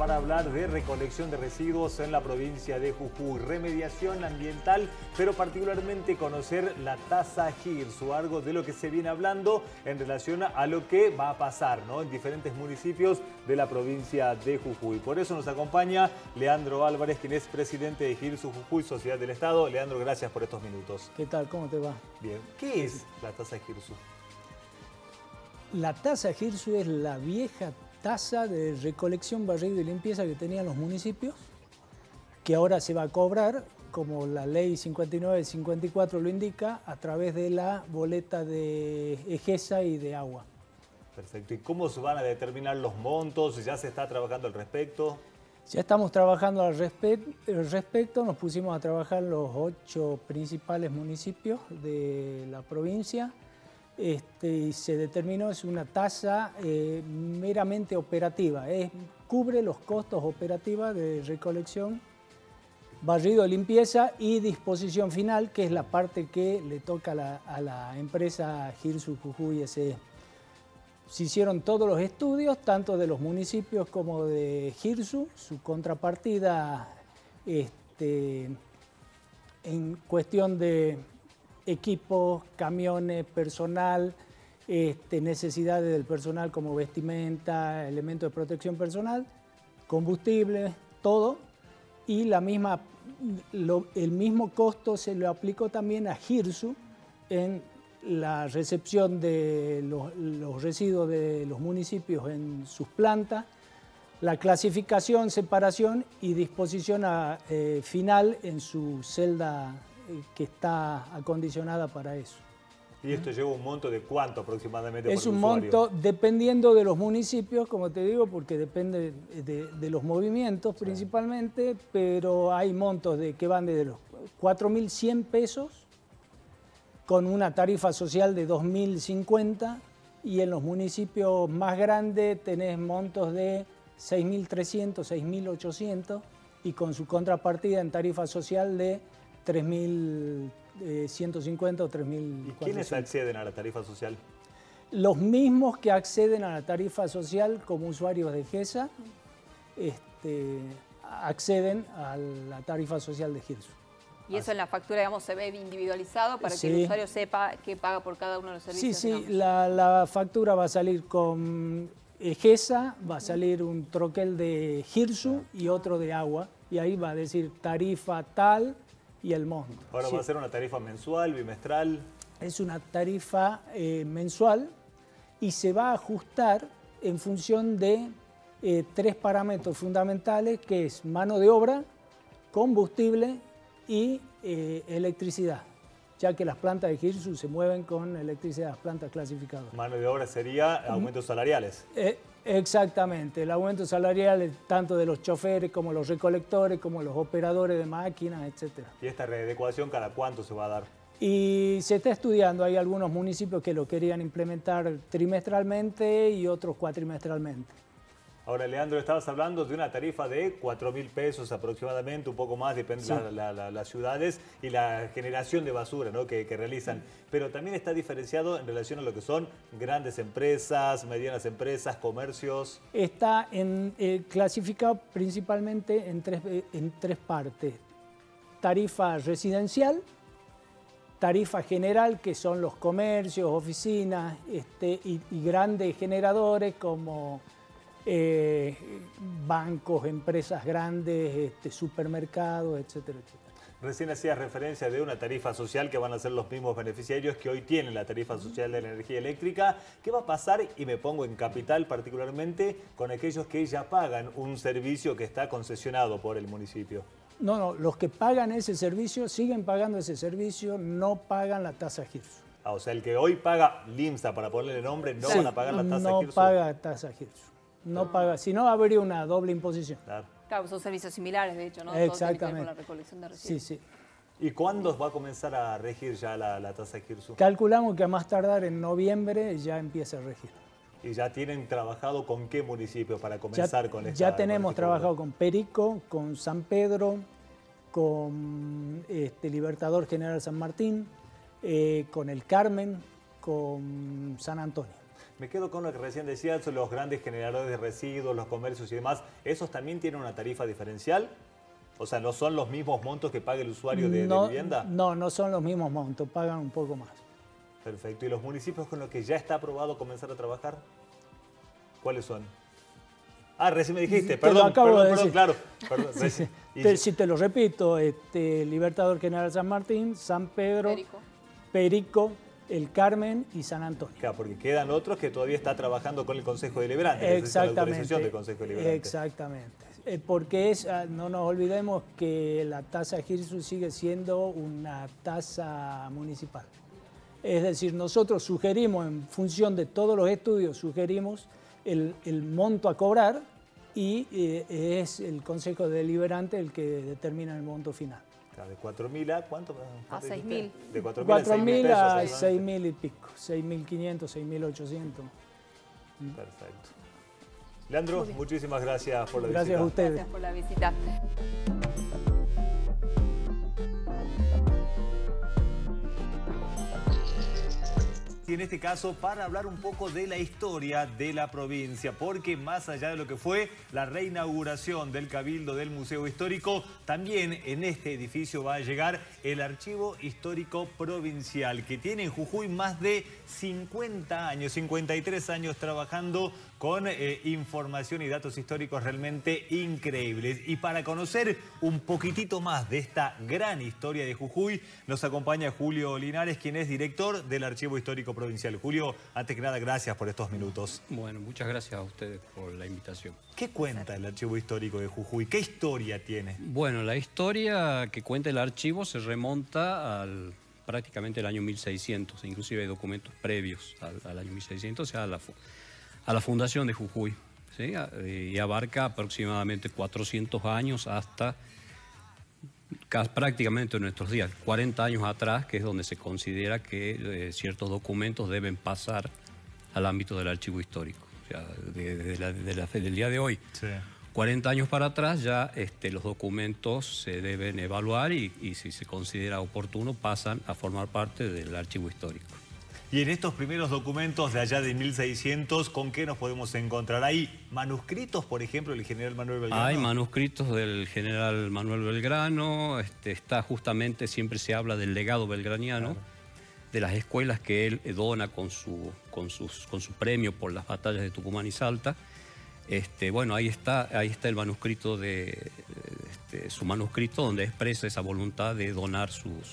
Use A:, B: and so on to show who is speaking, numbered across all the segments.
A: para hablar de recolección de residuos en la provincia de Jujuy, remediación ambiental, pero particularmente conocer la tasa GIRSU, algo de lo que se viene hablando en relación a lo que va a pasar, ¿no?, en diferentes municipios de la provincia de Jujuy. Por eso nos acompaña Leandro Álvarez, quien es presidente de GIRSU Jujuy, Sociedad del Estado. Leandro, gracias por estos minutos.
B: ¿Qué tal? ¿Cómo te va?
A: Bien. ¿Qué es la tasa GIRSU?
B: La tasa GIRSU es la vieja tasa de recolección, barrido y limpieza que tenían los municipios, que ahora se va a cobrar, como la ley 59-54 lo indica, a través de la boleta de EGESA y de agua.
A: Perfecto. ¿Y cómo se van a determinar los montos? ¿Ya se está trabajando al respecto?
B: Ya estamos trabajando al respecto, nos pusimos a trabajar los 8 principales municipios de la provincia. Y se determinó, es una tasa meramente operativa, cubre los costos operativos de recolección, barrido, limpieza y disposición final, que es la parte que le toca a la empresa GIRSU Jujuy S.E. Se hicieron todos los estudios, tanto de los municipios como de GIRSU, su contrapartida en cuestión de equipos, camiones, personal, necesidades del personal como vestimenta, elementos de protección personal, combustible, todo. Y el mismo costo se lo aplicó también a GIRSU en la recepción de los residuos de los municipios en sus plantas, la clasificación, separación y disposición final en su celda que está acondicionada para eso.
A: ¿Y esto lleva un monto de cuánto aproximadamente por
B: Es un
A: usuario?
B: monto dependiendo de los municipios, como te digo, porque depende de los movimientos principalmente, pero hay montos que van desde los 4.100 pesos con una tarifa social de 2.050 y en los municipios más grandes tenés montos de 6.300, 6.800 y con su contrapartida en tarifa social de 3.150 o 3.400.
A: ¿Y quiénes acceden a la tarifa social?
B: Los mismos que acceden a la tarifa social como usuarios de GESA acceden a la tarifa social de GIRSU.
C: Y eso en la factura, digamos, se ve individualizado para que el usuario sepa qué paga por cada uno de los servicios.
B: Sí, la factura va a salir con GESA, va a salir un troquel de GIRSU y otro de agua, y ahí va a decir tarifa tal y el monto.
A: Ahora va a ser una tarifa mensual, bimestral.
B: Es una tarifa mensual y se va a ajustar en función de 3 parámetros fundamentales, que es mano de obra, combustible y electricidad, ya que las plantas de GIRSU se mueven con electricidad, las plantas clasificadoras.
A: Mano de obra sería aumentos salariales.
B: Exactamente, el aumento salarial tanto de los choferes como los recolectores, como los operadores de máquinas, etc.
A: ¿Y esta readecuación cada cuánto se va a dar?
B: Y se está estudiando, hay algunos municipios que lo querían implementar trimestralmente y otros cuatrimestralmente.
A: Ahora, Leandro, estabas hablando de una tarifa de 4.000 pesos aproximadamente, un poco más, depende de las ciudades y la generación de basura, ¿no?, que realizan. Pero también está diferenciado en relación a lo que son grandes empresas, medianas empresas, comercios.
B: Está clasificado principalmente en tres partes. Tarifa residencial, tarifa general, que son los comercios, oficinas y grandes generadores como bancos, empresas grandes, supermercados, etcétera, etcétera.
A: Recién hacías referencia de una tarifa social que van a ser los mismos beneficiarios que hoy tienen la tarifa social de la energía eléctrica. ¿Qué va a pasar, y me pongo en capital particularmente, con aquellos que ya pagan un servicio que está concesionado por el municipio?
B: No, los que pagan ese servicio siguen pagando ese servicio, no pagan la tasa GIRSU.
A: O sea, el que hoy paga LIMSA, para ponerle nombre, no van a pagar la tasa GIRSU.
B: No paga tasa GIRSU. No paga, si no habría una doble imposición.
C: Claro, son servicios similares, de hecho, ¿no?
B: Exactamente.
C: Todo tiene que ver con la recolección de residuos.
B: Sí.
A: ¿Y cuándo va a comenzar a regir ya la tasa GIRSU?
B: Calculamos que a más tardar en noviembre ya empieza a regir.
A: ¿Y ya tienen trabajado con qué municipios para comenzar con esta?
B: Ya tenemos trabajado con Perico, con San Pedro, con Libertador General San Martín, con El Carmen, con San Antonio.
A: Me quedo con lo que recién decías, los grandes generadores de residuos, los comercios y demás. ¿Esos también tienen una tarifa diferencial? O sea, ¿no son los mismos montos que paga el usuario de vivienda?
B: No, no son los mismos montos, pagan un poco más.
A: Perfecto. ¿Y los municipios con los que ya está aprobado comenzar a trabajar? ¿Cuáles son? Ah, recién me dijiste, perdón, claro. Perdón,
B: si te lo repito, Libertador General San Martín, San Pedro, Perico, El Carmen y San Antonio.
A: Claro, porque quedan otros que todavía está trabajando con el Consejo Deliberante.
B: Exactamente.
A: La autorización del Consejo Deliberante.
B: Exactamente. Porque no nos olvidemos que la tasa GIRSU sigue siendo una tasa municipal. Es decir, nosotros sugerimos, en función de todos los estudios, sugerimos el monto a cobrar y es el Consejo Deliberante el que determina el monto final.
A: Claro, de 4.000 a ¿cuánto?
C: A 6.000.
A: De
B: 4.000 a 6.000 y pico, 6.500, 6.800.
A: Perfecto. Leandro, muchísimas gracias por la visita.
B: Gracias a ustedes.
C: Gracias por la visita.
A: Y en este caso para hablar un poco de la historia de la provincia, porque más allá de lo que fue la reinauguración del Cabildo del Museo Histórico, también en este edificio va a llegar el Archivo Histórico Provincial, que tiene en Jujuy más de 50 años, 53 años trabajando con información y datos históricos realmente increíbles. Y para conocer un poquitito más de esta gran historia de Jujuy, nos acompaña Julio Linares, quien es director del Archivo Histórico Provincial. Julio, antes que nada, gracias por estos minutos.
D: Bueno, muchas gracias a ustedes por la invitación.
A: ¿Qué cuenta el Archivo Histórico de Jujuy? ¿Qué historia tiene?
D: Bueno, la historia que cuenta el archivo se remonta prácticamente al año 1600, inclusive hay documentos previos al año 1600, o sea, a la fundación de Jujuy, ¿sí? Y abarca aproximadamente 400 años hasta prácticamente nuestros días, 40 años atrás, que es donde se considera que ciertos documentos deben pasar al ámbito del archivo histórico, o sea, del día de hoy.
A: Sí.
D: 40 años para atrás ya los documentos se deben evaluar y si se considera oportuno pasan a formar parte del archivo histórico.
A: Y en estos primeros documentos de allá de 1600, ¿con qué nos podemos encontrar? ¿Hay manuscritos, por ejemplo, del general Manuel Belgrano?
D: Hay manuscritos del general Manuel Belgrano, está justamente, siempre se habla del legado belgraniano, claro, de las escuelas que él dona con su premio por las batallas de Tucumán y Salta. Bueno, ahí está el manuscrito su manuscrito donde expresa esa voluntad de donar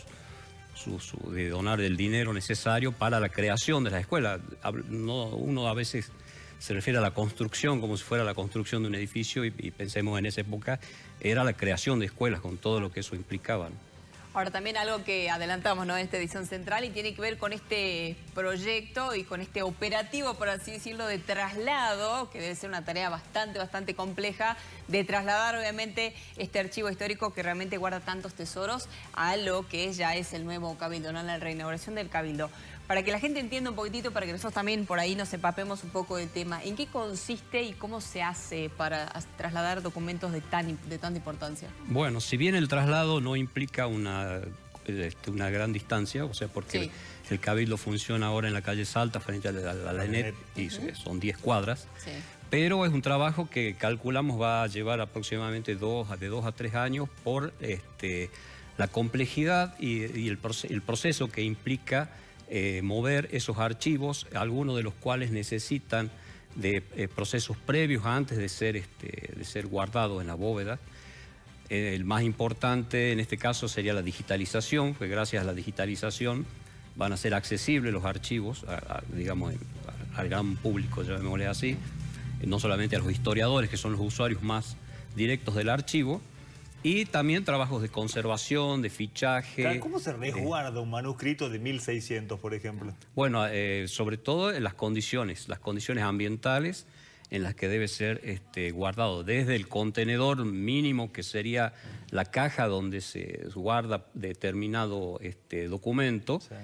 D: de donar el dinero necesario para la creación de la escuela. Uno a veces se refiere a la construcción como si fuera la construcción de un edificio y pensemos en esa época era la creación de escuelas con todo lo que eso implicaba, ¿no?
C: Ahora también algo que adelantamos, ¿no?, en esta edición central y tiene que ver con este proyecto y con este operativo, por así decirlo, de traslado, que debe ser una tarea bastante compleja, de trasladar obviamente este archivo histórico que realmente guarda tantos tesoros a lo que ya es el nuevo Cabildo, ¿no?, la reinauguración del Cabildo. Para que la gente entienda un poquitito, para que nosotros también por ahí nos empapemos un poco del tema, ¿en qué consiste y cómo se hace para trasladar documentos de tanta importancia?
D: Bueno, si bien el traslado no implica una gran distancia, o sea, porque sí, el Cabildo funciona ahora en la calle Salta frente a la ENET y son 10 cuadras, sí, pero es un trabajo que calculamos va a llevar aproximadamente de 2 a 3 años por la complejidad y el proceso que implica mover esos archivos, algunos de los cuales necesitan de procesos previos antes de ser guardados en la bóveda. El más importante en este caso sería la digitalización, porque gracias a la digitalización van a ser accesibles los archivos, digamos, al gran público, llamémosle así, no solamente a los historiadores, que son los usuarios más directos del archivo, y también trabajos de conservación, de fichaje.
A: ¿Cómo se resguarda un manuscrito de 1600, por ejemplo?
D: Bueno, sobre todo en las condiciones ambientales en las que debe ser guardado. Desde el contenedor mínimo, que sería la caja donde se guarda determinado documento, sí,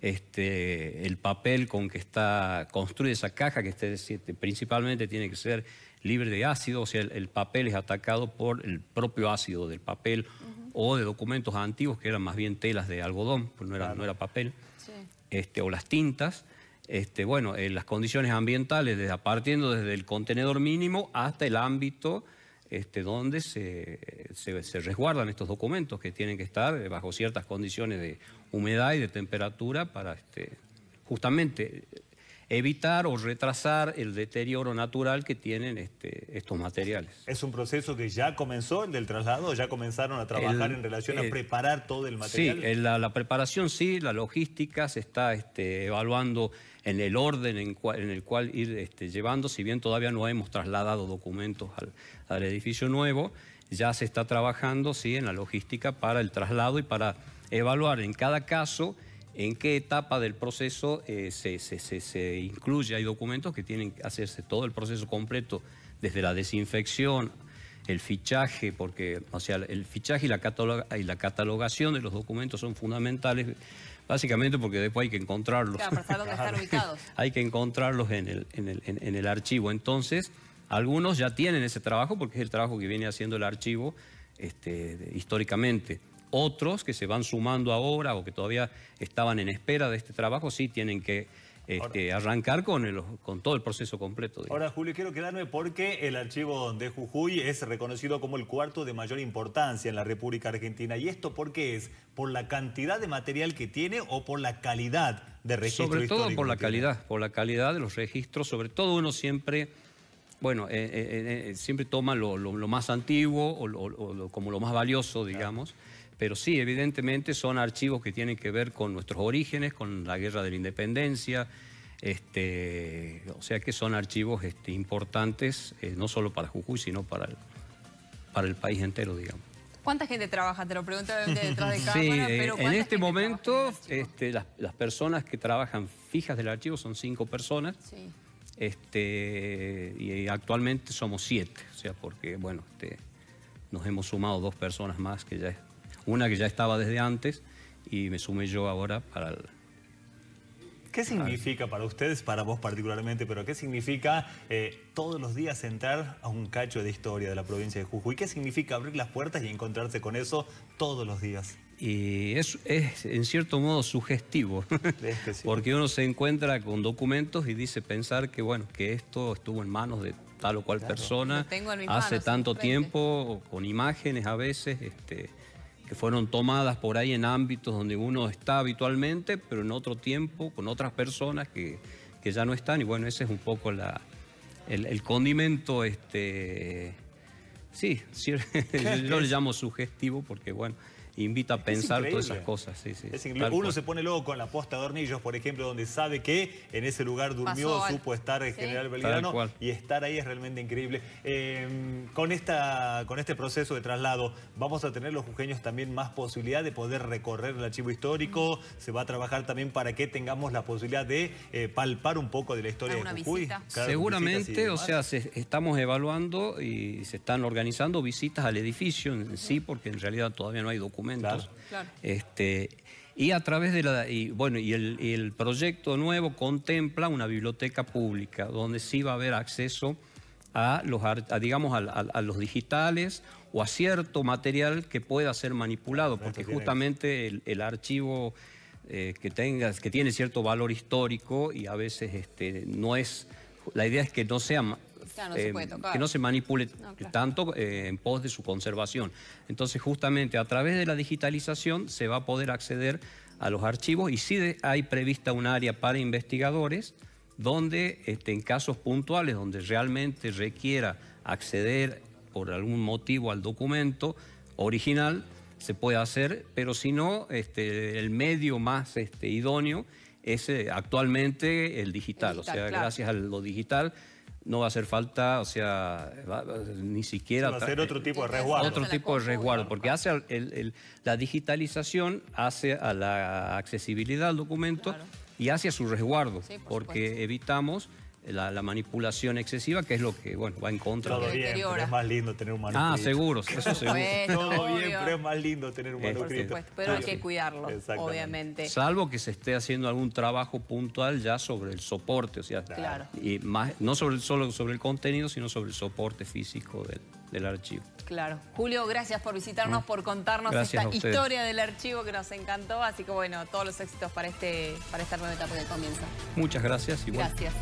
D: el papel con que está construida esa caja, que principalmente tiene que ser libre de ácido, o sea, el papel es atacado por el propio ácido del papel, o de documentos antiguos que eran más bien telas de algodón, pues no era papel, sí, o las tintas. bueno, las condiciones ambientales, partiendo desde el contenedor mínimo hasta el ámbito donde se resguardan estos documentos que tienen que estar bajo ciertas condiciones de humedad y de temperatura para justamente evitar o retrasar el deterioro natural que tienen estos materiales.
A: ¿Es un proceso que ya comenzó, el del traslado? ¿Ya comenzaron a trabajar en relación a preparar todo el material?
D: Sí, la preparación sí, la logística se está evaluando en el orden en el cual ir llevando, si bien todavía no hemos trasladado documentos al edificio nuevo, ya se está trabajando sí, en la logística para el traslado y para evaluar en cada caso en qué etapa del proceso se incluye. Hay documentos que tienen que hacerse todo el proceso completo, desde la desinfección, el fichaje, porque o sea, el fichaje y la catalogación de los documentos son fundamentales, básicamente porque después hay que encontrarlos.
C: Claro, para saber dónde están ubicados.
D: Hay que encontrarlos en el archivo. Entonces, algunos ya tienen ese trabajo, porque es el trabajo que viene haciendo el archivo históricamente. Otros que se van sumando ahora o que todavía estaban en espera de este trabajo, sí tienen que arrancar con todo el proceso completo. Digamos.
A: Ahora, Julio, quiero quedarme porque el archivo de Jujuy es reconocido como el cuarto de mayor importancia en la República Argentina. ¿Y esto por qué es? ¿Por la cantidad de material que tiene o por la calidad de registro histórico?
D: Sobre todo por la calidad de los registros. Sobre todo uno siempre, bueno, siempre toma lo más antiguo o como lo más valioso, digamos. Claro. Pero sí, evidentemente son archivos que tienen que ver con nuestros orígenes, con la Guerra de la Independencia, o sea que son archivos importantes, no solo para Jujuy, sino para el país entero, digamos.
C: ¿Cuánta gente trabaja? Te lo pregunto detrás de cámara,
D: sí,
C: pero
D: en este momento las personas que trabajan fijas del archivo son 5 personas. Sí. Y actualmente somos 7, o sea, porque, bueno, nos hemos sumado 2 personas más que ya una que ya estaba desde antes y me sumé yo ahora para el...
A: ¿Qué significa para ustedes, para vos particularmente, pero qué significa todos los días entrar a un cacho de historia de la provincia de Jujuy? ¿Qué significa abrir las puertas y encontrarse con eso todos los días?
D: Y es en cierto modo sugestivo, sí. Porque uno se encuentra con documentos y dice pensar que, bueno, que esto estuvo en manos de tal o cual persona hace tanto tiempo, con imágenes a veces, que fueron tomadas por ahí en ámbitos donde uno está habitualmente, pero en otro tiempo, con otras personas que ya no están. Y bueno, ese es un poco el condimento, sí, yo le llamo sugestivo porque, bueno, invita a pensar todas esas cosas. Sí, sí,
A: es increíble. Uno se pone luego con la posta de Hornillos, por ejemplo, donde sabe que en ese lugar durmió, supo estar el general Belgrano, y estar ahí es realmente increíble. Con este proceso de traslado, ¿vamos a tener los jujeños también más posibilidad de poder recorrer el archivo histórico? ¿Se va a trabajar también para que tengamos la posibilidad de palpar un poco de la historia de Jujuy?
C: Claro,
D: seguramente, o sea, estamos evaluando y se están organizando visitas al edificio en sí, porque en realidad todavía no hay documentos. Claro. Y a través de el proyecto nuevo contempla una biblioteca pública donde sí va a haber acceso a los digitales o a cierto material que pueda ser manipulado, porque justamente el archivo que tiene cierto valor histórico y a veces no es, la idea es que no sea que no se manipule tanto en pos de su conservación. Entonces, justamente a través de la digitalización se va a poder acceder a los archivos y sí hay prevista un área para investigadores donde en casos puntuales, donde realmente requiera acceder por algún motivo al documento original, se puede hacer, pero si no, el medio más idóneo es actualmente el digital. O sea, gracias a lo digital, no va a hacer falta, o sea, ni siquiera...
A: Va a ser otro tipo de resguardo.
D: Otro tipo de resguardo, porque la digitalización hace a la accesibilidad al documento y hace a su resguardo, porque evitamos la manipulación excesiva, que es lo que, bueno, va en contra.
A: Todo bien, pero es más lindo tener un manuscrito.
D: Ah, seguro, eso seguro.
A: Todo bien, pero es más lindo tener un manuscrito.
C: Por supuesto, pero hay que cuidarlo, obviamente.
D: Salvo que se esté haciendo algún trabajo puntual ya sobre el soporte, o sea, y más, no solo sobre el contenido, sino sobre el soporte físico del archivo.
C: Claro. Julio, gracias por visitarnos, por contarnos esta historia del archivo que nos encantó. Así que bueno, todos los éxitos para esta nueva etapa que comienza.
D: Muchas gracias. Y bueno.
C: Gracias.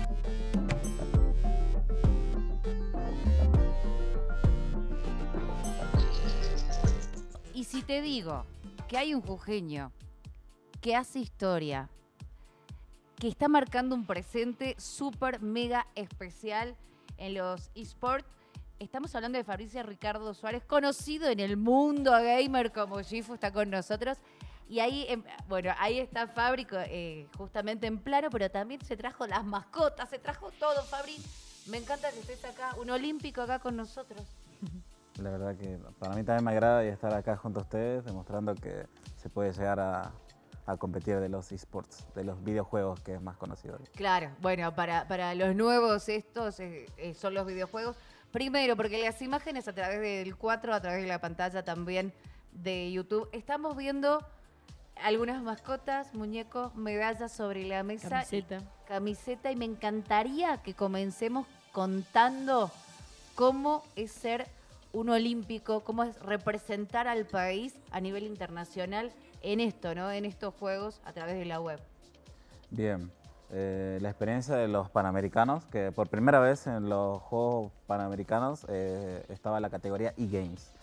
E: Y si te digo que hay un jujeño que hace historia, que está marcando un presente súper mega especial en los eSports, estamos hablando de Fabricio Ricardo Suárez, conocido en el mundo gamer como Gifu, está con nosotros. Y ahí, bueno, ahí está Fabri justamente en plano, pero también se trajo las mascotas, se trajo todo, Fabri. Me encanta que estés acá, un olímpico acá con nosotros.
F: La verdad que para mí también me agrada estar acá junto a ustedes, demostrando que se puede llegar a competir de los eSports, de los videojuegos, que es más conocido.
E: Claro, bueno, para los nuevos estos son los videojuegos. Primero, porque las imágenes a través del 4, a través de la pantalla también de YouTube, estamos viendo algunas mascotas, muñecos, medallas sobre la mesa. Camiseta. Y me encantaría que comencemos contando cómo es ser un olímpico, cómo es representar al país a nivel internacional en esto, ¿no? En estos juegos a través de la web.
F: Bien. La experiencia de los Panamericanos, que por primera vez en los Juegos Panamericanos estaba la categoría eGames.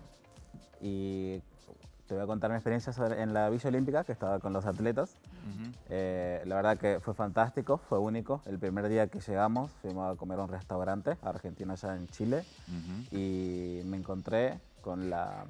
F: Y te voy a contar mi experiencia en la Villa Olímpica, que estaba con los atletas. La verdad que fue fantástico, fue único. El primer día que llegamos fuimos a comer a un restaurante argentino allá en Chile y me encontré con la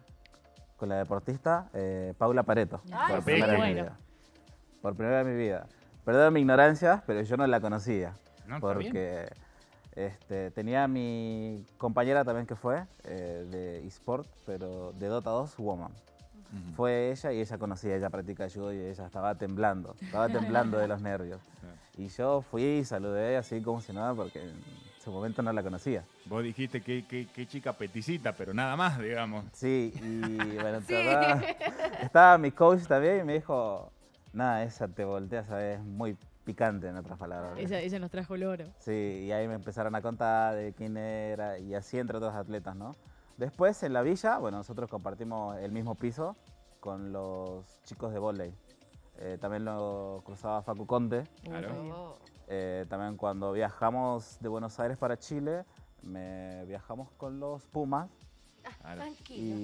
F: deportista Paula Pareto. Por primera vez en mi vida. Por primera vez en mi vida. Perdón mi ignorancia, pero yo no la conocía. No, porque tenía a mi compañera también que fue de eSport, pero de Dota 2 Woman. Fue ella y ella conocía, ella practica judo y ella estaba temblando de los nervios. Y yo fui y saludé así como si nada porque en su momento no la conocía.
G: Vos dijiste que chica peticita, pero nada más, digamos.
F: Sí, y bueno, estaba mi coach también y me dijo, nada, esa te voltea, ¿sabes? Muy picante en otras palabras.
H: Ella nos trajo el oro.
F: Sí, y ahí me empezaron a contar de quién era y así entre otros atletas, ¿no? Después en la villa, bueno, nosotros compartimos el mismo piso con los chicos de vóley. También lo cruzaba Facu Conte.
G: Claro.
F: También cuando viajamos de Buenos Aires para Chile, viajamos con los Pumas.
E: Tranquilo.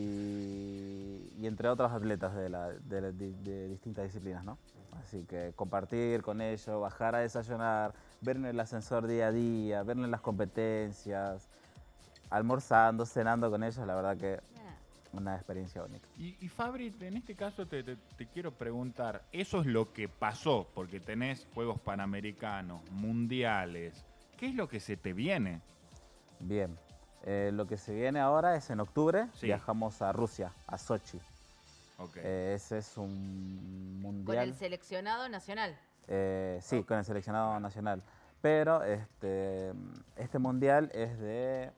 F: Y entre otros atletas de distintas disciplinas, ¿no? Así que compartir con ellos, bajar a desayunar, ver en el ascensor día a día, ver en las competencias, almorzando, cenando con ellos, la verdad que una experiencia única.
G: Y Fabri, en este caso te quiero preguntar, eso es lo que pasó, porque tenés Juegos Panamericanos, Mundiales, ¿qué es lo que se te viene?
F: Bien, lo que se viene ahora es en octubre, viajamos a Rusia, a Sochi.
G: Okay.
F: Ese es un mundial.
E: ¿Con el seleccionado nacional?
F: Sí, con el seleccionado nacional. Pero este mundial es de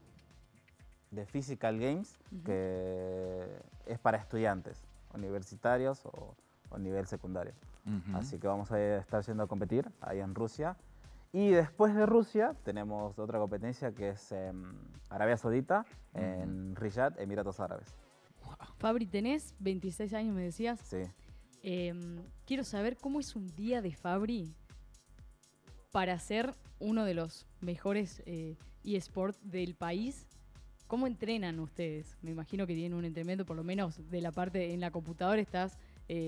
F: Physical Games, que es para estudiantes, universitarios o nivel secundario. Así que vamos a estar yendo a competir ahí en Rusia. Y después de Rusia tenemos otra competencia que es Arabia Saudita, en Riyadh, Emiratos Árabes.
H: Fabri, tenés 26 años, me decías.
F: Sí.
H: Quiero saber cómo es un día de Fabri para ser uno de los mejores eSports del país. ¿Cómo entrenan ustedes? Me imagino que tienen un entrenamiento, por lo menos de la parte en la computadora estás...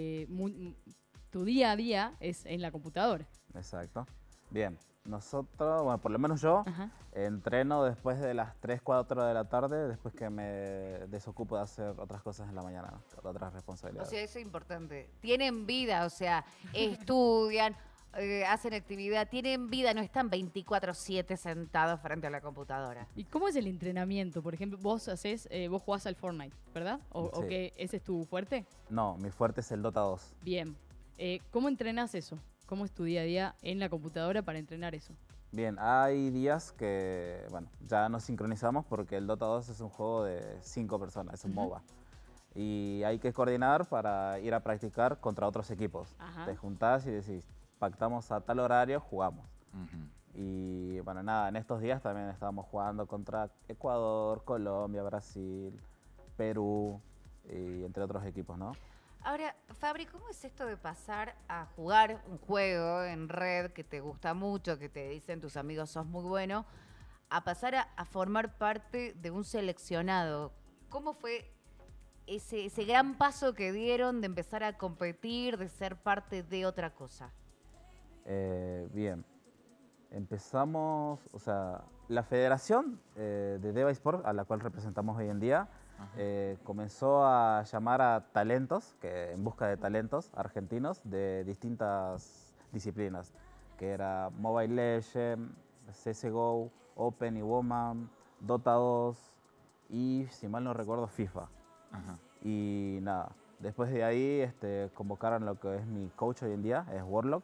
H: tu día a día es en la computadora.
F: Exacto. Bien. Nosotros, bueno, por lo menos yo, entreno después de las 3, 4 de la tarde, después que me desocupo de hacer otras cosas en la mañana, ¿no? Otras responsabilidades.
E: O sea, eso es importante. Tienen vida, o sea, estudian, hacen actividad, tienen vida, no están 24/7 sentados frente a la computadora.
H: ¿Y cómo es el entrenamiento? Por ejemplo, vos jugás al Fortnite, ¿verdad? ¿O que ese es tu fuerte?
F: No, mi fuerte es el Dota 2.
H: Bien. ¿Cómo entrenás eso? ¿Cómo es tu día a día en la computadora para entrenar eso?
F: Bien, hay días que, bueno, ya nos sincronizamos porque el Dota 2 es un juego de 5 personas, es un MOBA. Y hay que coordinar para ir a practicar contra otros equipos. Te juntás y decís, pactamos a tal horario, jugamos. Y bueno, nada, en estos días también estábamos jugando contra Ecuador, Colombia, Brasil, Perú, y entre otros equipos, ¿no?
E: Ahora, Fabri, ¿cómo es esto de pasar a jugar un juego en red que te gusta mucho, que te dicen tus amigos sos muy bueno, a pasar a formar parte de un seleccionado? ¿Cómo fue ese gran paso que dieron de empezar a competir, de ser parte de otra cosa?
F: Bien, empezamos, o sea, la federación de Deva Sport, a la cual representamos hoy en día, comenzó a llamar a talentos, en busca de talentos argentinos de distintas disciplinas, que era Mobile Legends, CSGO, Open y Woman, Dota 2 y, si mal no recuerdo, FIFA. Y nada, después de ahí convocaron lo que es mi coach hoy en día, es Warlock,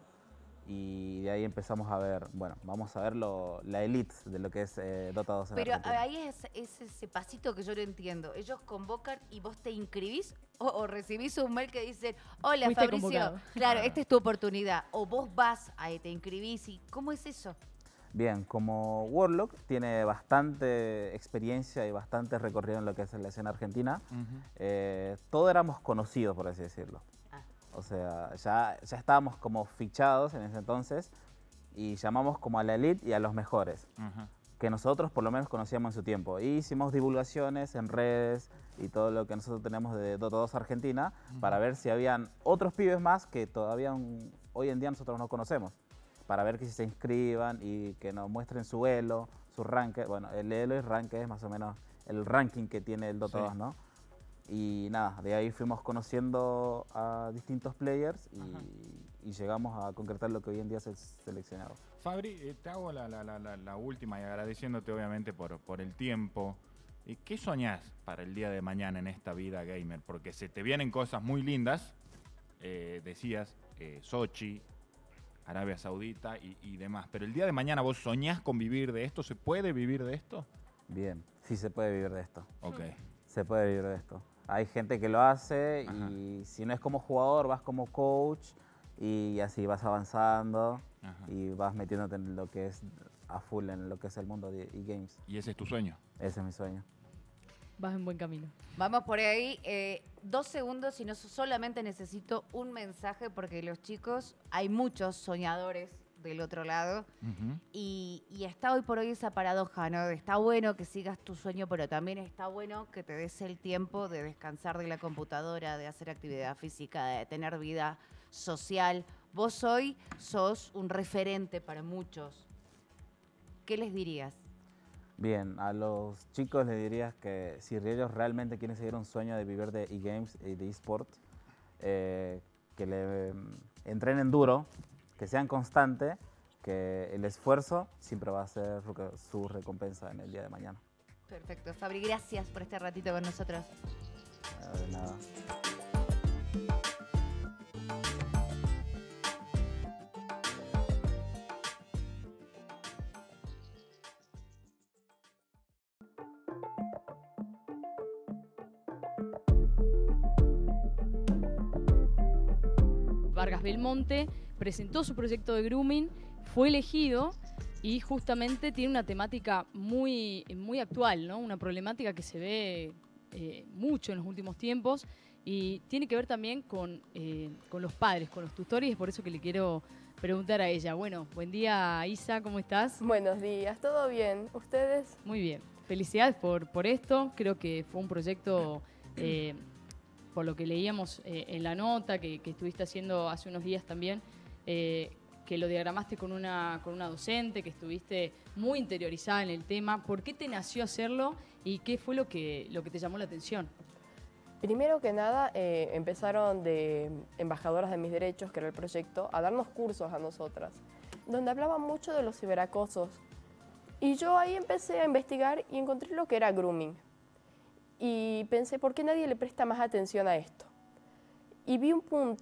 F: y de ahí empezamos a ver, bueno, vamos a ver la elite de lo que es Dota 2 en
E: Pero
F: Argentina.
E: ahí es ese pasito que yo no entiendo. ¿Ellos convocan y vos te inscribís o recibís un mail que dice, hola
H: Fuiste
E: Fabricio,
H: convocado.
E: claro, esta es tu oportunidad? O vos vas, ahí te inscribís y ¿cómo es eso?
F: Bien, como Warlock tiene bastante experiencia y bastante recorrido en lo que es la escena argentina, todos éramos conocidos, por así decirlo. O sea, ya estábamos como fichados en ese entonces y llamamos como a la elite y a los mejores, que nosotros por lo menos conocíamos en su tiempo. Y hicimos divulgaciones en redes y todo lo que nosotros tenemos de Dota 2 Argentina para ver si habían otros pibes más que todavía hoy en día nosotros no conocemos, para ver que si se inscriban y que nos muestren su elo, su ranking. Bueno, el elo y ranking es más o menos el ranking que tiene el Dota 2, ¿no? Y nada, de ahí fuimos conociendo a distintos players y llegamos a concretar lo que hoy en día es el seleccionado.
G: Fabri, te hago la última y agradeciéndote obviamente por el tiempo. ¿Qué soñás para el día de mañana en esta vida gamer? Porque se te vienen cosas muy lindas, decías, Sochi, Arabia Saudita y demás. Pero el día de mañana, ¿vos soñás con vivir de esto? ¿Se puede vivir de esto?
F: Bien, sí se puede vivir de esto.
G: Ok.
F: Se puede vivir de esto. Hay gente que lo hace y si no es como jugador, vas como coach y así vas avanzando y vas metiéndote en lo que es a full en lo que es el mundo de eGames.
G: ¿Y ese es tu sueño?
F: Ese es mi sueño.
H: Vas en buen camino.
E: Vamos por ahí. 2 segundos y no solamente necesito un mensaje porque los chicos, hay muchos soñadores del otro lado y está hoy por hoy esa paradoja, ¿no? Está bueno que sigas tu sueño, pero también está bueno que te des el tiempo de descansar de la computadora, de hacer actividad física, de tener vida social. Vos hoy sos un referente para muchos. ¿Qué les dirías?
F: Bien, a los chicos les dirías que si ellos realmente quieren seguir un sueño de vivir de eGames y de eSport, que le entrenen duro, que sean constantes, que el esfuerzo siempre va a ser su recompensa en el día de mañana.
E: Perfecto. Fabri, gracias por este ratito con nosotros.
F: De nada.
H: Vargas Belmonte presentó su proyecto de grooming, fue elegido y justamente tiene una temática muy actual, ¿no? Una problemática que se ve mucho en los últimos tiempos y tiene que ver también con los padres, con los tutores, y es por eso que le quiero preguntar a ella. Bueno, buen día Isa, ¿cómo estás?
I: Buenos días, ¿todo bien? ¿Ustedes?
H: Muy bien, felicidades por esto, creo que fue un proyecto... por lo que leíamos en la nota que estuviste haciendo hace unos días también, que lo diagramaste con una docente, que estuviste muy interiorizada en el tema. ¿Por qué te nació hacerlo y qué fue lo que te llamó la atención?
I: Primero que nada, empezaron de Embajadoras de Mis Derechos, que era el proyecto, a darnos cursos a nosotras, donde hablaban mucho de los ciberacosos. Y yo ahí empecé a investigar y encontré lo que era grooming. Y pensé, ¿por qué nadie le presta más atención a esto? Y vi un punto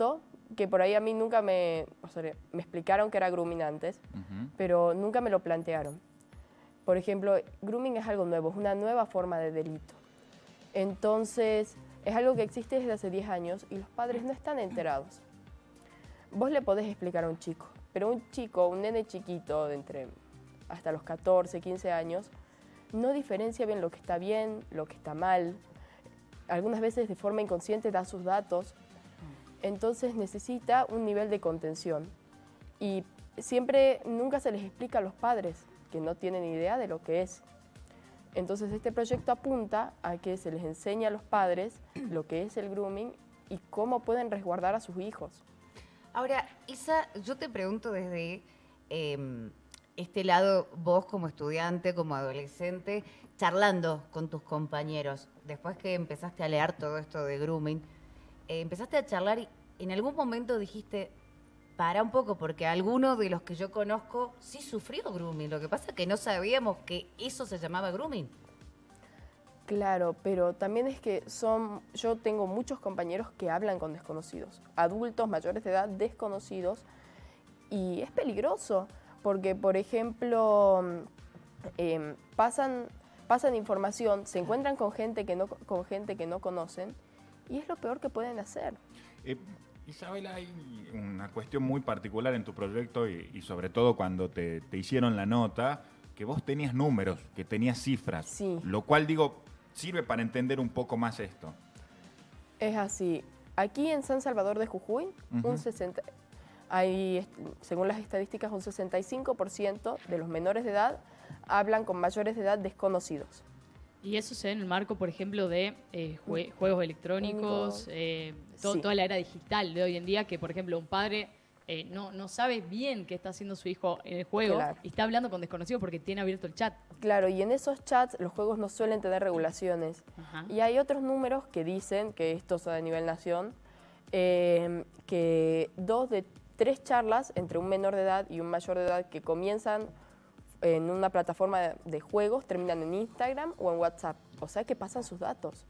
I: que por ahí a mí nunca me explicaron que era grooming antes, pero nunca me lo plantearon. Por ejemplo, grooming es algo nuevo, es una nueva forma de delito. Entonces, es algo que existe desde hace 10 años y los padres no están enterados. Vos le podés explicar a un chico, pero un nene chiquito de entre hasta los 14, 15 años, no diferencia bien, lo que está mal. Algunas veces de forma inconsciente da sus datos. Entonces necesita un nivel de contención. Y nunca se les explica a los padres que no tienen idea de lo que es. Entonces este proyecto apunta a que se les enseñe a los padres lo que es el grooming y cómo pueden resguardar a sus hijos.
E: Ahora, Isa, yo te pregunto desde este lado, vos como estudiante, como adolescente, charlando con tus compañeros, después que empezaste a leer todo esto de grooming, empezaste a charlar y en algún momento dijiste, para un poco, porque alguno de los que yo conozco sí sufrió grooming. Lo que pasa es que no sabíamos que eso se llamaba grooming.
I: Claro, pero también es que yo tengo muchos compañeros que hablan con desconocidos, adultos mayores de edad desconocidos, y es peligroso porque, por ejemplo, pasan información, se encuentran con gente que no conocen, y es lo peor que pueden hacer.
G: Isabel, hay una cuestión muy particular en tu proyecto y sobre todo cuando te hicieron la nota, que vos tenías números, que tenías cifras,
I: sí.
G: Lo cual, sirve para entender un poco más esto.
I: Es así. Aquí en San Salvador de Jujuy, según las estadísticas, un 65% de los menores de edad hablan con mayores de edad desconocidos.
H: Y eso se ve en el marco, por ejemplo, de juegos electrónicos, toda la era digital de hoy en día, que, por ejemplo, un padre no sabe bien qué está haciendo su hijo en el juego, claro, y está hablando con desconocidos porque tiene abierto el chat.
I: Claro, y en esos chats los juegos no suelen tener regulaciones. Ajá. Y hay otros números que dicen, que esto es a nivel nación, que 2 de 3 charlas entre un menor de edad y un mayor de edad que comienzan en una plataforma de juegos terminan en Instagram o en WhatsApp. O sea que pasan sus datos.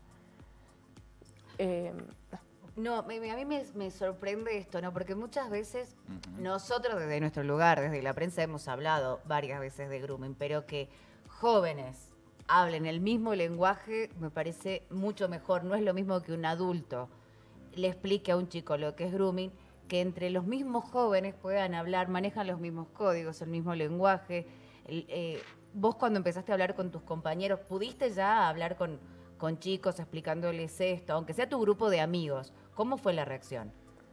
E: No, a mí me sorprende esto, ¿no? Porque muchas veces nosotros desde nuestro lugar, desde la prensa, hemos hablado varias veces de grooming, pero que jóvenes hablen el mismo lenguaje me parece mucho mejor. No es lo mismo que un adulto le explique a un chico lo que es grooming, que entre los mismos jóvenes puedan hablar, manejan los mismos códigos, el mismo lenguaje. Vos cuando empezaste a hablar con tus compañeros, ¿pudiste ya hablar con chicos explicándoles esto, aunque sea tu grupo de amigos? ¿Cómo fue la reacción?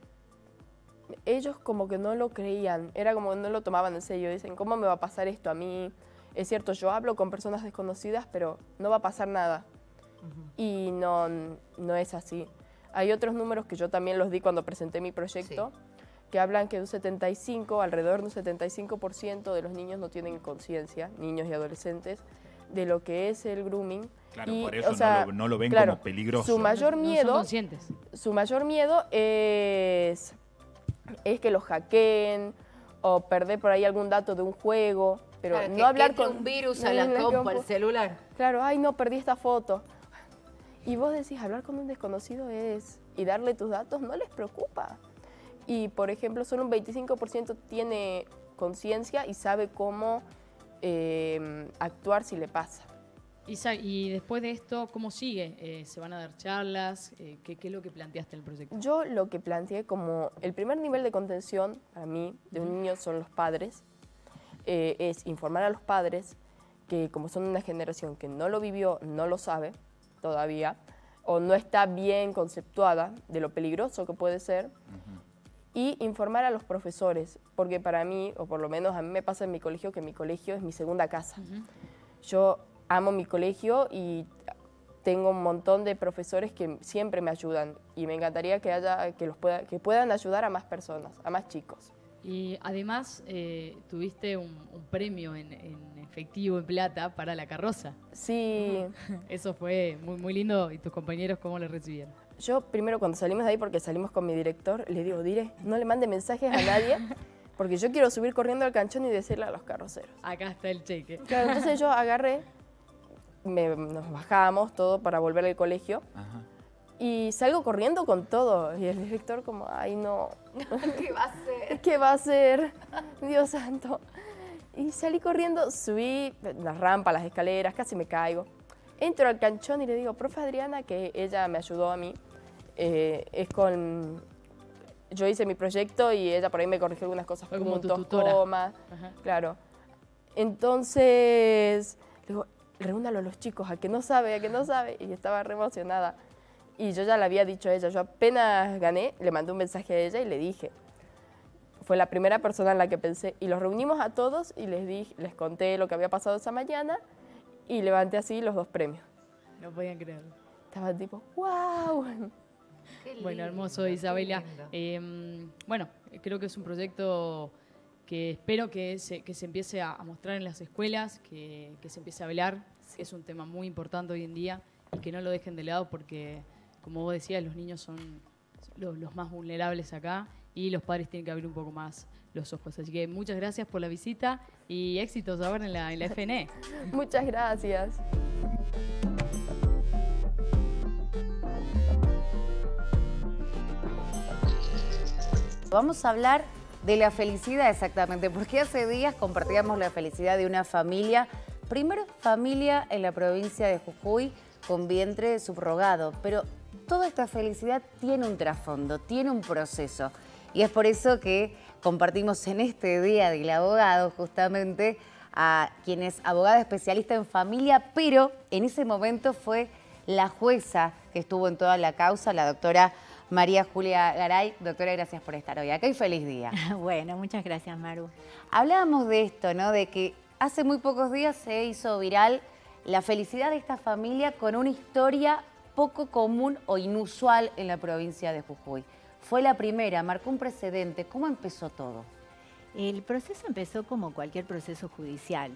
I: Ellos como que no lo creían, era como que no lo tomaban en serio. Dicen, ¿cómo me va a pasar esto a mí? Es cierto, yo hablo con personas desconocidas, pero no va a pasar nada. Y no es así. Hay otros números que yo también los di cuando presenté mi proyecto, que hablan que alrededor de un 75% de los niños no tienen conciencia, niños y adolescentes, de lo que es el grooming.
G: Claro, por eso no lo ven como peligroso.
I: Su mayor miedo,
H: no son conscientes.
I: Su mayor miedo es que los hackeen o perder por ahí algún dato de un juego, pero
E: claro,
I: no hablar con
E: un virus a la compu, al celular.
I: Claro, ay, no, perdí esta foto. Y vos decís, hablar con un desconocido y darle tus datos no les preocupa. Y, por ejemplo, solo un 25% tiene conciencia y sabe cómo actuar si le pasa.
H: Isa, y después de esto, ¿cómo sigue? ¿Se van a dar charlas? ¿Qué es lo que planteaste en el proyecto?
I: Yo lo que planteé como el primer nivel de contención para mí de un niño son los padres. Es informar a los padres que como son una generación que no lo vivió, no lo sabe todavía, o no está bien conceptuada de lo peligroso que puede ser, y informar a los profesores, porque para mí, o por lo menos a mí me pasa en mi colegio, que mi colegio es mi segunda casa. Yo amo mi colegio y tengo un montón de profesores que siempre me ayudan y me encantaría que puedan ayudar a más personas, a más chicos.
H: Y además tuviste un premio en efectivo, en plata, para la carroza.
I: Sí.
H: Eso fue muy, muy lindo. ¿Y tus compañeros cómo lo recibieron?
I: Yo primero cuando salimos de ahí, porque salimos con mi director, le digo, no le mande mensajes a nadie, porque yo quiero subir corriendo al canchón y decirle a los carroceros.
H: Acá está el cheque.
I: Claro, entonces yo agarré, nos bajamos todo para volver al colegio. Y salgo corriendo con todo. Y el director como, ay no.
E: ¿Qué va a hacer?
I: ¿Qué va a hacer? Dios santo. Y salí corriendo, subí las rampas, las escaleras, casi me caigo. Entro al canchón y le digo, profe Adriana, que ella me ayudó a mí. Yo hice mi proyecto y ella por ahí me corrigió algunas cosas,
H: fue como tu
I: puntos,
H: tutora.
I: comas.
H: Ajá.
I: Claro. Entonces, le digo, reúnalo a los chicos, a que no sabe, a que no sabe. Y estaba re emocionada. Y yo ya le había dicho a ella, yo apenas gané, le mandé un mensaje a ella y le dije. Fue la primera persona en la que pensé. Y los reunimos a todos y les conté lo que había pasado esa mañana y levanté así los 2 premios.
H: No podían creerlo.
I: Estaba tipo, wow.
H: Bueno, hermoso, Isabela. Bueno, creo que es un proyecto que espero que se empiece a mostrar en las escuelas, que se empiece a hablar. Es un tema muy importante hoy en día y que no lo dejen de lado porque, como vos decías, los niños son los más vulnerables acá y los padres tienen que abrir un poco más los ojos. Así que muchas gracias por la visita y éxitos ahora en la FNE.
I: Muchas gracias.
E: Vamos a hablar de la felicidad exactamente, porque hace días compartíamos la felicidad de una familia, primero familia en la provincia de Jujuy con vientre subrogado, pero toda esta felicidad tiene un trasfondo, tiene un proceso y es por eso que compartimos en este Día del Abogado justamente a quien es abogada especialista en familia, pero en ese momento fue la jueza que estuvo en toda la causa, la doctora María Julia Garay. Doctora, gracias por estar hoy acá y feliz día.
J: Bueno, muchas gracias, Maru.
E: Hablábamos de esto, ¿no? De que hace muy pocos días se hizo viral la felicidad de esta familia con una historia poco común o inusual en la provincia de Jujuy. Fue la primera, marcó un precedente. ¿Cómo empezó todo?
J: El proceso empezó como cualquier proceso judicial.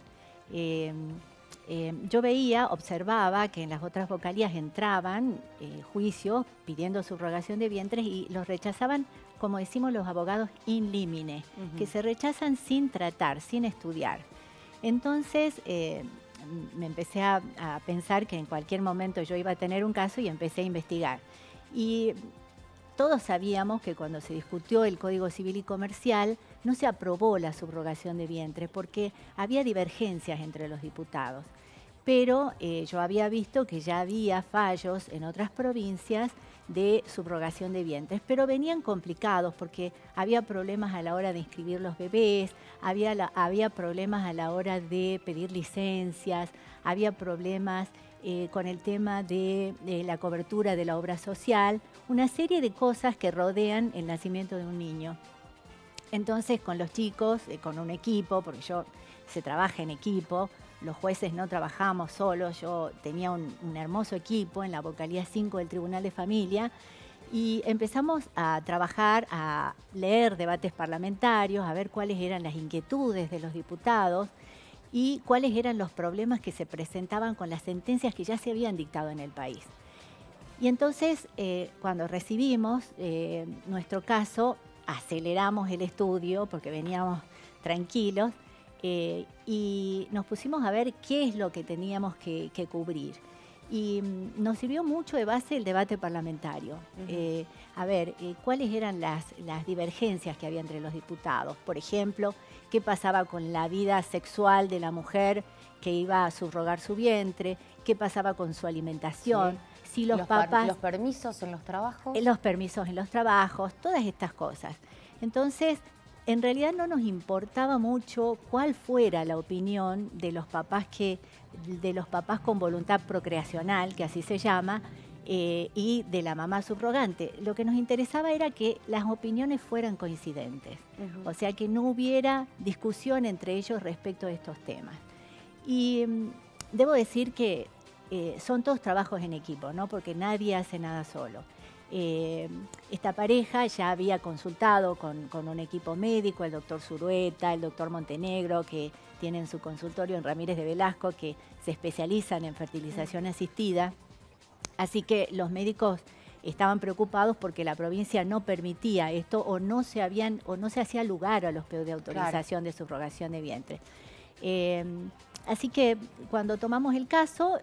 J: Yo veía, observaba que en las otras vocalías entraban juicios pidiendo subrogación de vientres y los rechazaban, como decimos los abogados, in limine, que se rechazan sin tratar, sin estudiar. Entonces me empecé a pensar que en cualquier momento yo iba a tener un caso y empecé a investigar. Y todos sabíamos que cuando se discutió el Código Civil y Comercial no se aprobó la subrogación de vientres porque había divergencias entre los diputados. Pero yo había visto que ya había fallos en otras provincias de subrogación de vientres, pero venían complicados porque había problemas a la hora de inscribir los bebés, había problemas a la hora de pedir licencias, había problemas con el tema de la cobertura de la obra social, una serie de cosas que rodean el nacimiento de un niño. Entonces, con los chicos, con un equipo, porque se trabaja en equipo, los jueces no trabajamos solos, yo tenía un hermoso equipo en la vocalía 5 del Tribunal de Familia y empezamos a trabajar, a leer debates parlamentarios, a ver cuáles eran las inquietudes de los diputados y cuáles eran los problemas que se presentaban con las sentencias que ya se habían dictado en el país. Y entonces, cuando recibimos nuestro caso, aceleramos el estudio porque veníamos tranquilos y nos pusimos a ver qué es lo que teníamos que cubrir. Y nos sirvió mucho de base el debate parlamentario. A ver, cuáles eran las divergencias que había entre los diputados. Por ejemplo, qué pasaba con la vida sexual de la mujer que iba a subrogar su vientre, qué pasaba con su alimentación. Sí. Si los papás...
E: Los permisos en los trabajos.
J: Los permisos en los trabajos, todas estas cosas. Entonces, en realidad no nos importaba mucho cuál fuera la opinión de los papás con voluntad procreacional, que así se llama, y de la mamá subrogante. Lo que nos interesaba era que las opiniones fueran coincidentes, o sea, que no hubiera discusión entre ellos respecto a estos temas. Y debo decir que son todos trabajos en equipo, ¿no? Porque nadie hace nada solo. Esta pareja ya había consultado con un equipo médico, el doctor Zurueta, el doctor Montenegro, que tienen su consultorio en Ramírez de Velasco, que se especializan en fertilización asistida. Así que los médicos estaban preocupados porque la provincia no permitía esto o no se hacía lugar a los pedidos de autorización de subrogación de vientre. Así que cuando tomamos el caso,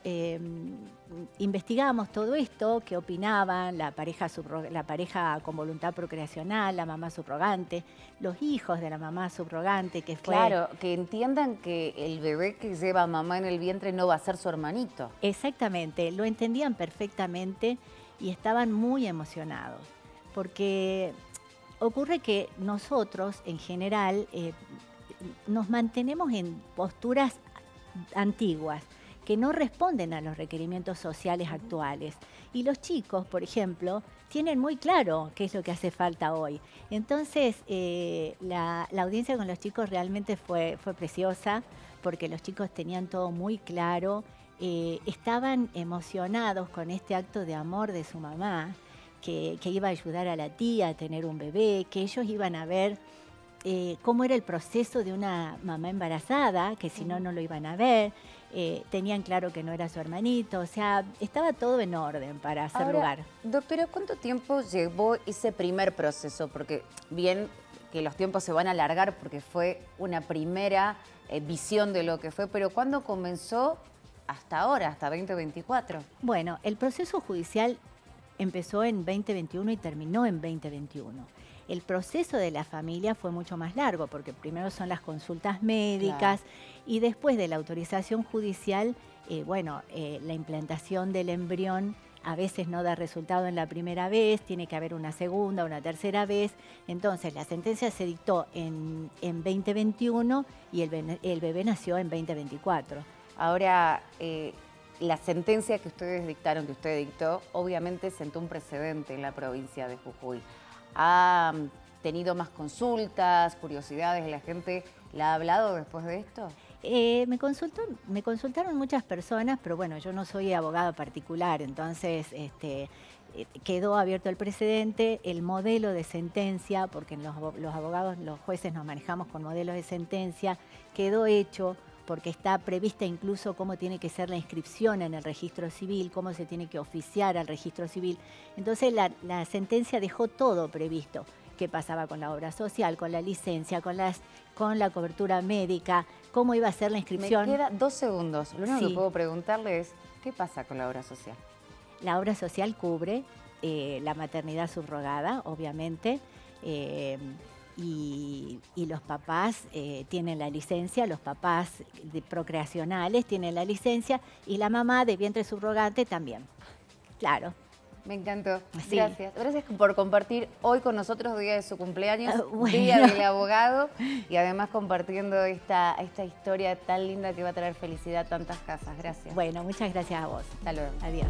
J: investigamos todo esto, qué opinaban la pareja con voluntad procreacional, la mamá subrogante, los hijos de la mamá subrogante, que fue...
E: Claro, que entiendan que el bebé que lleva mamá en el vientre no va a ser su hermanito.
J: Exactamente, lo entendían perfectamente y estaban muy emocionados, porque ocurre que nosotros, en general, nos mantenemos en posturas antiguas, que no responden a los requerimientos sociales actuales. Y los chicos, por ejemplo, tienen muy claro qué es lo que hace falta hoy. Entonces, la audiencia con los chicos realmente fue preciosa, porque los chicos tenían todo muy claro, estaban emocionados con este acto de amor de su mamá, que iba a ayudar a la tía a tener un bebé, que ellos iban a ver cómo era el proceso de una mamá embarazada, que si no, no lo iban a ver. Tenían claro que no era su hermanito, o sea, estaba todo en orden para hacer lugar.
E: Doctora, ¿cuánto tiempo llevó ese primer proceso? Porque bien que los tiempos se van a alargar porque fue una primera visión de lo que fue, pero ¿cuándo comenzó hasta ahora, hasta 2024?
J: Bueno, el proceso judicial empezó en 2021 y terminó en 2021. El proceso de la familia fue mucho más largo, porque primero son las consultas médicas, y después de la autorización judicial, la implantación del embrión a veces no da resultado en la primera vez, tiene que haber una segunda, una tercera vez. Entonces, la sentencia se dictó en 2021 y el bebé nació en 2024.
E: Ahora, la sentencia que ustedes dictaron, que usted dictó, obviamente sentó un precedente en la provincia de Jujuy. ¿Ha tenido más consultas, curiosidades? ¿La gente la ha hablado después de esto?
J: Me consultaron muchas personas, pero bueno, yo no soy abogado particular, entonces quedó abierto el precedente, el modelo de sentencia, porque los abogados, los jueces nos manejamos con modelos de sentencia, quedó hecho, porque está prevista incluso cómo tiene que ser la inscripción en el registro civil, cómo se tiene que oficiar al registro civil. Entonces la sentencia dejó todo previsto. Qué pasaba con la obra social, con la licencia, con la cobertura médica, cómo iba a ser la inscripción.
E: Me queda 2 segundos. Lo único que puedo preguntarle es, ¿qué pasa con la obra social?
J: La obra social cubre la maternidad subrogada, obviamente, y los papás tienen la licencia, los papás procreacionales tienen la licencia, y la mamá de vientre subrogante también. Claro.
E: Me encantó.
J: Sí.
E: Gracias. Gracias por compartir hoy con nosotros, día de su cumpleaños, día del abogado, y además compartiendo esta historia tan linda que va a traer felicidad a tantas casas. Gracias.
J: Bueno, muchas gracias a vos.
E: Hasta luego.
J: Adiós.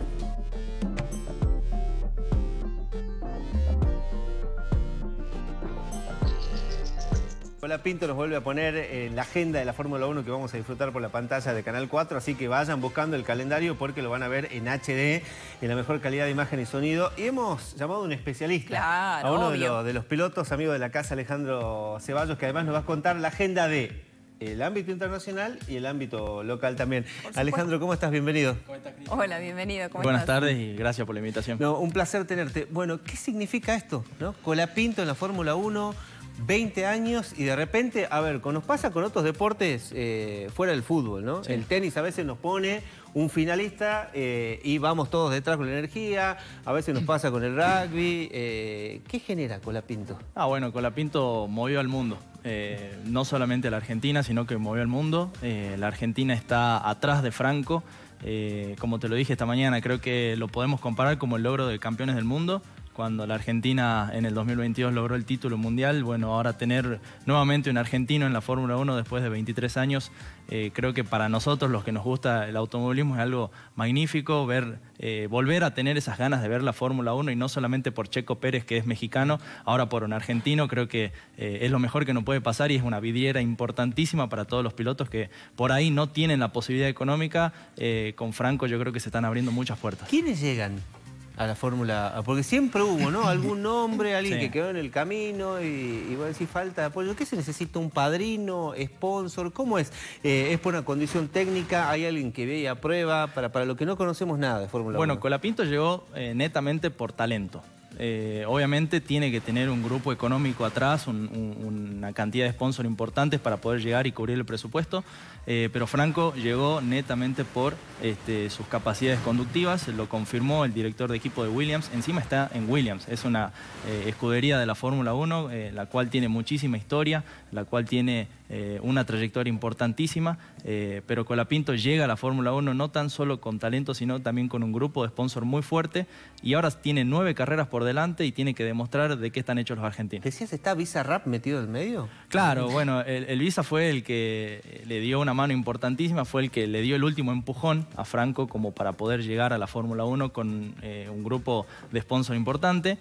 K: Colapinto nos vuelve a poner en la agenda de la Fórmula 1 que vamos a disfrutar por la pantalla de Canal 4, así que vayan buscando el calendario porque lo van a ver en HD, en la mejor calidad de imagen y sonido. Y hemos llamado a un especialista, a uno de los pilotos, amigo de la casa, Alejandro Ceballos, que además nos va a contar la agenda de el ámbito internacional y el ámbito local también. Alejandro, ¿cómo estás? Bienvenido.
C: ¿Cómo estás, Cristian? Hola, bienvenido. ¿Cómo
L: Buenas
C: estás?
L: tardes y gracias por la invitación.
K: No, un placer tenerte. Bueno, ¿qué significa esto, no? Colapinto en la Fórmula 1, 20 años y de repente, a ver, nos pasa con otros deportes fuera del fútbol, ¿no? Sí. El tenis a veces nos pone un finalista y vamos todos detrás con la energía, a veces nos pasa con el rugby. ¿Qué genera Colapinto?
L: Bueno, Colapinto movió al mundo. No solamente a la Argentina, sino que movió al mundo. La Argentina está atrás de Franco. Como te lo dije esta mañana, creo que lo podemos comparar como el logro de campeones del mundo. Cuando la Argentina en el 2022 logró el título mundial, bueno, ahora tener nuevamente un argentino en la Fórmula 1 después de 23 años, creo que para nosotros, los que nos gusta el automovilismo, es algo magnífico volver a tener esas ganas de ver la Fórmula 1 y no solamente por Checo Pérez, que es mexicano, ahora por un argentino. Creo que es lo mejor que nos puede pasar y es una vidriera importantísima para todos los pilotos que por ahí no tienen la posibilidad económica. Con Franco yo creo que se están abriendo muchas puertas.
K: ¿Quiénes llegan a la Fórmula? Porque siempre hubo, ¿no? Algún nombre, alguien que quedó en el camino y vos decís falta de apoyo. ¿Qué se necesita? ¿Un padrino? ¿Sponsor? ¿Cómo es? ¿Es por una condición técnica? ¿Hay alguien que ve y aprueba? Para lo que no conocemos nada de Fórmula 1.
L: Bueno, Colapinto llegó netamente por talento. Obviamente tiene que tener un grupo económico atrás, una cantidad de sponsors importantes para poder llegar y cubrir el presupuesto, pero Franco llegó netamente por sus capacidades conductivas, lo confirmó el director de equipo de Williams. Encima está en Williams, es una escudería de la Fórmula 1, la cual tiene muchísima historia, la cual tiene una trayectoria importantísima, pero Colapinto llega a la Fórmula 1 no tan solo con talento, sino también con un grupo de sponsor muy fuerte, y ahora tiene 9 carreras por delante y tiene que demostrar de qué están hechos los argentinos.
K: ¿Decías, está Bizarrap metido en el medio?
L: Claro, bueno, el Visa fue el que le dio una mano importantísima, fue el que le dio el último empujón a Franco como para poder llegar a la Fórmula 1 con un grupo de sponsor importante,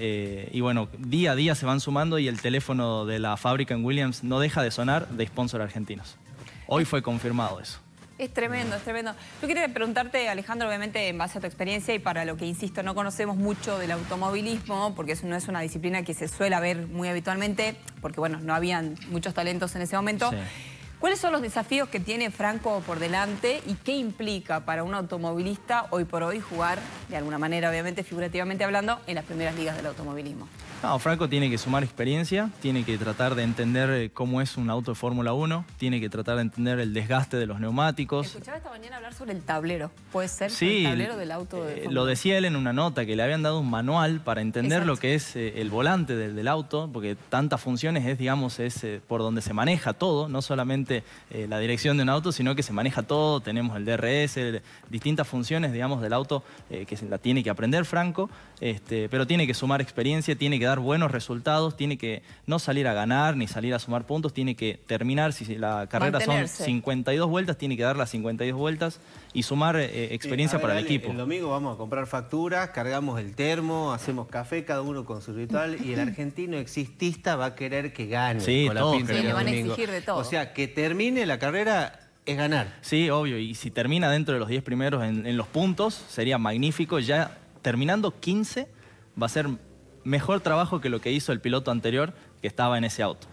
L: y bueno, día a día se van sumando y el teléfono de la fábrica en Williams no deja de sonar de sponsor argentinos. Hoy fue confirmado eso.
C: Es tremendo, es tremendo. Yo quería preguntarte, Alejandro, obviamente en base a tu experiencia y para lo que, insisto, no conocemos mucho del automovilismo, porque eso no es una disciplina que se suele ver muy habitualmente, porque bueno, no habían muchos talentos en ese momento. Sí. ¿Cuáles son los desafíos que tiene Franco por delante y qué implica para un automovilista hoy por hoy jugar, de alguna manera, obviamente, figurativamente hablando, en las primeras ligas del automovilismo?
L: No, Franco tiene que sumar experiencia, tiene que tratar de entender cómo es un auto de Fórmula 1, tiene que tratar de entender el desgaste de los neumáticos.
C: Escuchaba esta mañana hablar sobre el tablero. ¿Puede ser
L: sí,
C: el tablero del auto de Fórmula 1?
L: Lo decía él en una nota, que le habían dado un manual para entender lo que es el volante del auto, porque tantas funciones es, digamos, por donde se maneja todo, no solamente la dirección de un auto, sino que se maneja todo. Tenemos el DRS, distintas funciones, digamos, del auto que se la tiene que aprender Franco, pero tiene que sumar experiencia, tiene que dar buenos resultados, tiene que no salir a ganar ni salir a sumar puntos, tiene que terminar, si la carrera son 52 vueltas, tiene que dar las 52 vueltas y sumar experiencia para el equipo.
K: El domingo vamos a comprar facturas, cargamos el termo, hacemos café, cada uno con su ritual, y el argentino exitista va a querer que gane.
L: Sí, todos
C: le van a exigir de todo.
K: O sea, que termine la carrera es ganar.
L: Sí, obvio, y si termina dentro de los 10 primeros en los puntos, sería magnífico. Ya terminando 15 va a ser mejor trabajo que lo que hizo el piloto anterior que estaba en ese auto.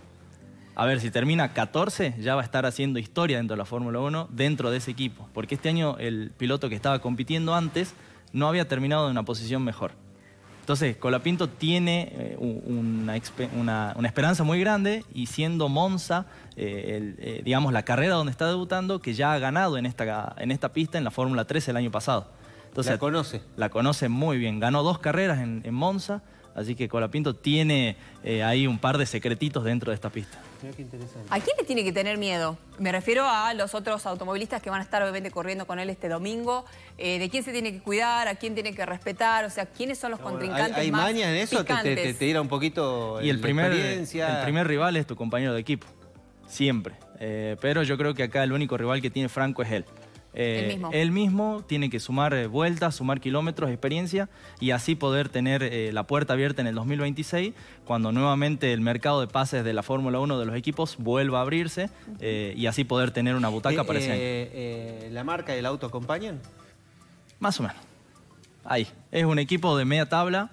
L: A ver, si termina 14, ya va a estar haciendo historia dentro de la Fórmula 1, dentro de ese equipo. Porque este año el piloto que estaba compitiendo antes no había terminado en una posición mejor. Entonces, Colapinto tiene una esperanza muy grande, y siendo Monza, digamos, la carrera donde está debutando, que ya ha ganado en esta pista en la Fórmula 3 el año pasado. Entonces,
K: ¿la conoce?
L: La conoce muy bien. Ganó 2 carreras en Monza, así que Colapinto tiene ahí un par de secretitos dentro de esta pista.
K: Mira qué interesante.
C: ¿A quién le tiene que tener miedo? Me refiero a los otros automovilistas que van a estar obviamente corriendo con él este domingo. ¿De quién se tiene que cuidar? ¿A quién tiene que respetar? O sea, ¿quiénes son los contrincantes
K: ¿Hay
C: más
K: maña en eso? ¿Te tira un poquito
L: y el primer
K: experiencia?
L: Rival es tu compañero de equipo, siempre. Pero yo creo que acá el único rival que tiene Franco es él. Él mismo tiene que sumar vueltas, sumar kilómetros, experiencia, y así poder tener la puerta abierta en el 2026, cuando nuevamente el mercado de pases de la Fórmula 1 de los equipos vuelva a abrirse, y así poder tener una butaca para ese año.
K: ¿La marca y el auto acompañan?
L: Más o menos. Ahí. Es un equipo de media tabla.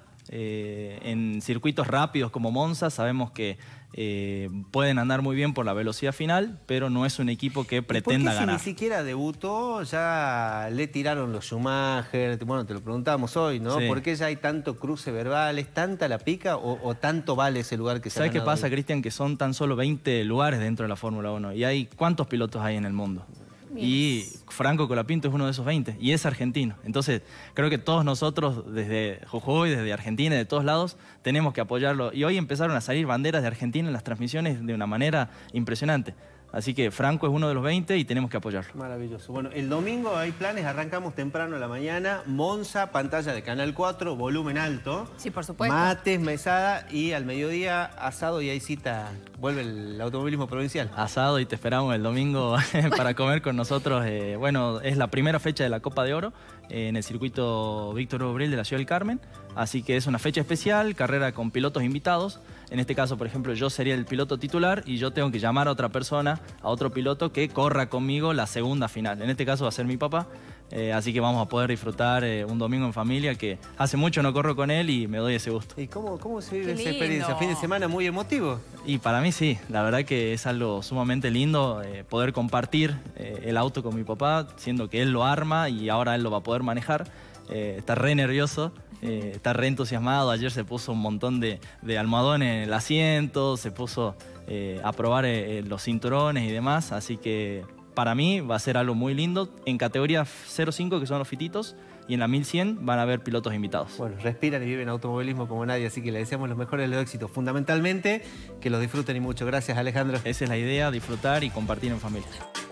L: En circuitos rápidos como Monza sabemos que pueden andar muy bien por la velocidad final, pero no es un equipo que pretenda ganar.
K: Si ni siquiera debutó, ya le tiraron los Schumacher? Bueno, te lo preguntamos hoy, ¿no?
L: Sí.
K: ¿Por qué ya hay tanto cruce verbal? ¿Es tanta la pica o tanto vale ese lugar que se ha
L: ganado? ¿Sabes qué pasa,
K: ahí?
L: Cristian? Que son tan solo 20 lugares dentro de la Fórmula 1. ¿Y hay cuántos pilotos hay en el mundo? Y Franco Colapinto es uno de esos 20 y es argentino. Entonces creo que todos nosotros desde Jujuy, desde Argentina, de todos lados, tenemos que apoyarlo. Y hoy empezaron a salir banderas de Argentina en las transmisiones de una manera impresionante. Así que Franco es uno de los 20 y tenemos que apoyarlo.
K: Maravilloso. Bueno, el domingo hay planes, arrancamos temprano a la mañana. Monza, pantalla de Canal 4, volumen alto.
C: Sí, por supuesto.
K: Mates, mesada, y al mediodía asado, y ahí cita, vuelve el automovilismo provincial.
L: Asado, y te esperamos el domingo para comer con nosotros. Bueno, es la primera fecha de la Copa de Oro en el circuito Víctor Hugo Bril de la Ciudad del Carmen. Así que es una fecha especial, carrera con pilotos invitados. En este caso, por ejemplo, yo sería el piloto titular y yo tengo que llamar a otra persona, a otro piloto que corra conmigo la segunda final. En este caso va a ser mi papá, así que vamos a poder disfrutar un domingo en familia, que hace mucho no corro con él y me doy ese gusto.
K: ¿Y cómo se vive esa experiencia? ¿Fin de semana muy emotivo?
L: Y para mí sí, la verdad que es algo sumamente lindo poder compartir el auto con mi papá, siendo que él lo arma y ahora él lo va a poder manejar. Está re nervioso, está re entusiasmado. Ayer se puso un montón de almohadones en el asiento, se puso a probar los cinturones y demás, así que para mí va a ser algo muy lindo. En categoría 0.5, que son los fititos, y en la 1100 van a haber pilotos invitados.
K: Bueno, respiran y viven automovilismo como nadie, así que le deseamos los mejores de los éxitos. Fundamentalmente, que los disfruten y mucho. Gracias, Alejandro.
L: Esa es la idea, disfrutar y compartir en familia.